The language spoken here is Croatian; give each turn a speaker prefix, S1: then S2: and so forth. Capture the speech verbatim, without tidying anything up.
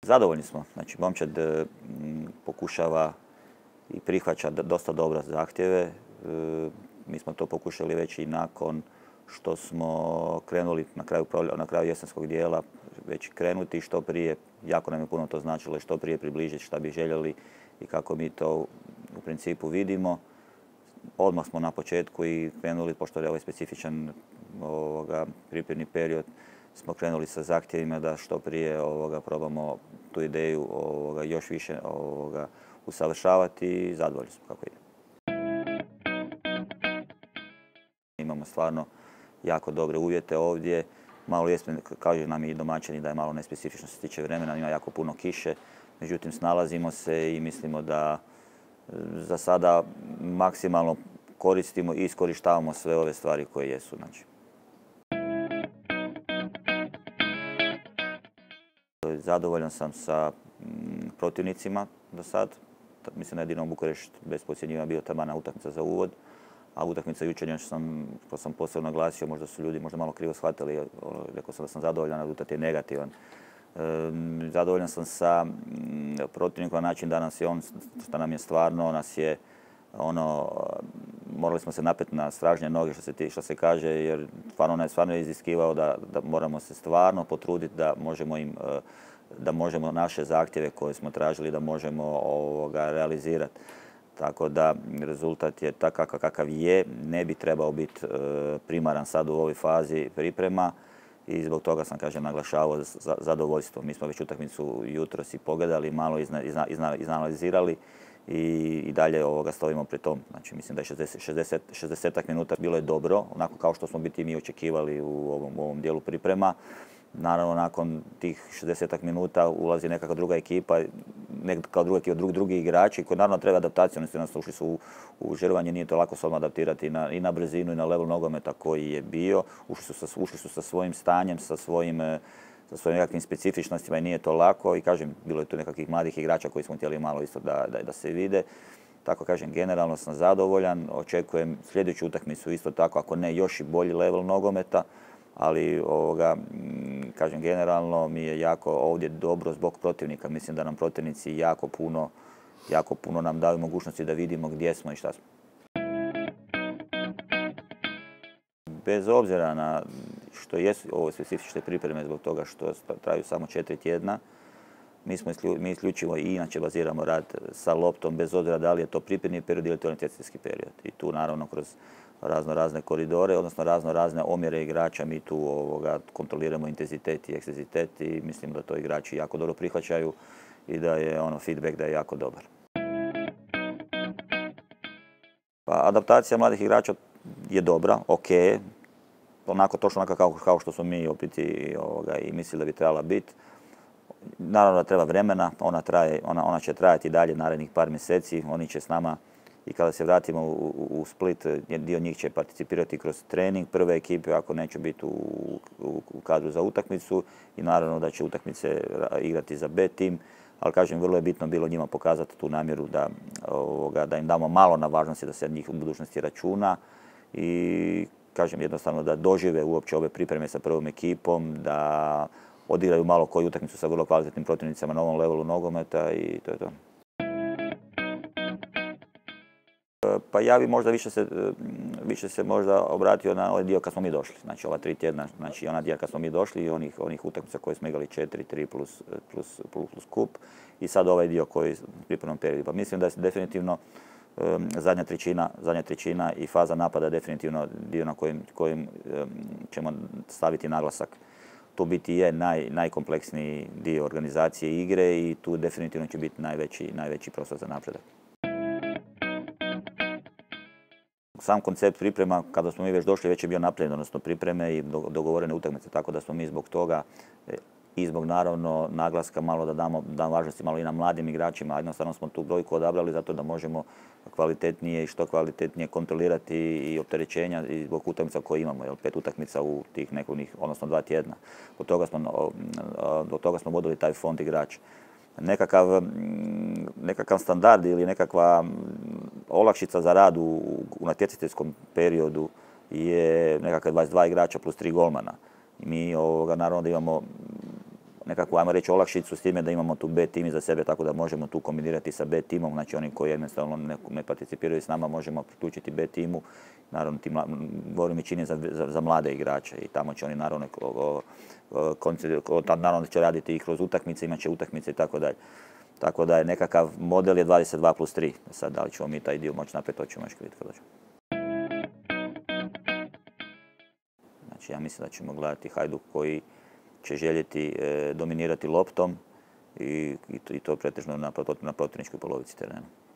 S1: Zadovoljni smo. Znači, momčad pokušava i prihvaća dosta dobro zahtjeve. Mi smo to pokušali već i nakon što smo krenuli na kraju, na kraju jesenskog dijela već krenuti što prije. Jako nam je puno to značilo i što prije približiti šta bi željeli i kako mi to u principu vidimo. Odmah smo na početku i krenuli, pošto je ovaj specifičan ovoga, pripremni period, smo krenuli sa zahtjevima da što prije ovoga, probamo tu ideju ovoga, još više ovoga, usavršavati i zadovoljni smo kako ide. Imamo stvarno jako dobre uvjete ovdje. Malo jesmo, kažu nam i domaćini da je malo nespecifično što se tiče vremena, ima jako puno kiše. Međutim, snalazimo se i mislimo da za sada maksimalno koristimo i iskorištavamo sve ove stvari koje jesu. Znači. Zadovoljan sam sa protivnicima do sad. Mislim da je Dinamo Bukurešt bez podcjenjivanja bio tamana utakmica za uvod. A utakmica jučer, sam, ko sam posebno naglasio, možda su ljudi možda malo krivo shvatili, rekao sam da sam zadovoljan, a rezultat je negativan. Zadovoljan sam sa protivnikom na način da nas je on, što nam je stvarno, nas je ono, morali smo se napeti na stražnje noge što se, što se kaže, jer stvarno on je stvarno iziskivao da, da moramo se stvarno potruditi da možemo im, da možemo naše zahtjeve koje smo tražili da možemo ovoga realizirati. Tako da rezultat je takav kakav je, ne bi trebao biti primaran sad u ovoj fazi priprema i zbog toga sam, kažem, naglašavao zadovoljstvo. Mi smo već utakmicu jutros i pogledali, malo izna, izna, izna, izanalizirali i, i dalje ovoga stojimo pri tom. Znači, mislim da je šezdeset, šezdeset minuta bilo je dobro, onako kao što smo biti mi očekivali u ovom, u ovom dijelu priprema. Naravno, nakon tih šezdeset minuta ulazi nekakva druga ekipa, nekakva druga ekipa, drugi, drugi igrači koji naravno treba adaptaciju, oni su nas ušli su u, u žrvanje, nije to lako se odmah adaptirati na, i na brzinu i na level nogometa koji je bio. Ušli su sa, ušli su sa svojim stanjem, sa svojim, sa svojim nekakvim specifičnostima i nije to lako. I kažem, bilo je tu nekakvih mladih igrača koji smo htjeli malo isto da, da, da se vide. Tako kažem, generalno sam zadovoljan, očekujem sljedeću utakmicu isto tako, ako ne još i bolji level nogometa. Ali ovoga, kažem, generalno mi je jako ovdje dobro zbog protivnika. Mislim da nam protivnici jako puno, jako puno nam daju mogućnosti da vidimo gdje smo i šta smo. Bez obzira na što jesu ovo specifične pripreme zbog toga što traju samo četiri tjedna, mi, smo isklju, mi isključivo i inače baziramo rad sa loptom bez obzira da li je to pripremni period ili to natjecateljski period. I tu naravno kroz razno razne koridore, odnosno razno razne omjere igrača. Mi tu ovoga, kontroliramo intenzitet i ekstenzitet i mislim da to igrači jako dobro prihvaćaju i da je ono feedback da je jako dobar. Pa, adaptacija mladih igrača je dobra, ok, onako točno onako kao, kao što smo mi opet i, ovoga, i mislili da bi trebala biti. Naravno da treba vremena, ona, traje, ona, ona će trajati dalje narednih par mjeseci, oni će s nama i kada se vratimo u, u Split, dio njih će participirati kroz trening prve ekipe, ako neće biti u, u, u kadru za utakmicu i naravno da će utakmice igrati za B tim, ali kažem, vrlo je bitno bilo njima pokazati tu namjeru da, ovoga, da im damo malo na važnosti da se njih u budućnosti računa i kažem jednostavno da dožive uopće ove pripreme sa prvom ekipom, da odigraju malo koju utakmicu sa vrlo kvalitetnim protivnicama na ovom levelu nogometa i to je to. Pa ja bi možda više se, više se možda obratio na ovaj dio kad smo mi došli. Znači ova tri tjedna, znači ona dio kad smo mi došli i onih, onih utakmica koje smo igrali četiri, tri plus, plus, plus, plus kup i sad ovaj dio koji je u pripremnom periodu. Pa mislim da je definitivno um, zadnja trećina, zadnja trećina i faza napada definitivno dio na kojim, kojim um, ćemo staviti naglasak. Tu biti je naj, najkompleksniji dio organizacije igre i tu definitivno će biti najveći, najveći prostor za napredak. Sam koncept priprema, kada smo mi već došli, već je bio napravljen, odnosno pripreme i dogovorene utakmice, tako da smo mi zbog toga i zbog naravno naglaska malo da damo, damo važnosti malo i na mladim igračima, a jednostavno smo tu brojku odabrali zato da možemo kvalitetnije i što kvalitetnije kontrolirati i opterećenja i zbog utakmica koje imamo, jel, pet utakmica u tih nekoliko, odnosno dva tjedna. Do toga smo, do toga smo vodili taj fond igrača. Nekakav, nekakav standard ili nekakva olakšica za rad u, u natjecateljskom periodu je nekakve dvadeset dva igrača plus tri golmana. Mi ovoga, naravno da imamo nekakvu, ajmo reći, olakšicu s time da imamo tu B tim iza sebe, tako da možemo tu kombinirati sa B timom, znači oni koji jednostavno ne, ne participiraju s nama možemo priključiti B timu. Naravno, ti govorim i čini za, za, za mlade igrače i tamo će oni naravno, o, o, o, naravno će raditi i kroz utakmice, imat će utakmice i tako dalje. Tako da je nekakav model je dvadeset dva plus tri. Sad, da li ćemo mi taj dio moći napraviti, to ćemo još vidjeti kad dođemo. Znači, ja mislim da ćemo gledati Hajduk koji će željeti e, dominirati loptom i, i, to, i to pretežno na, na protivničkoj polovici terena.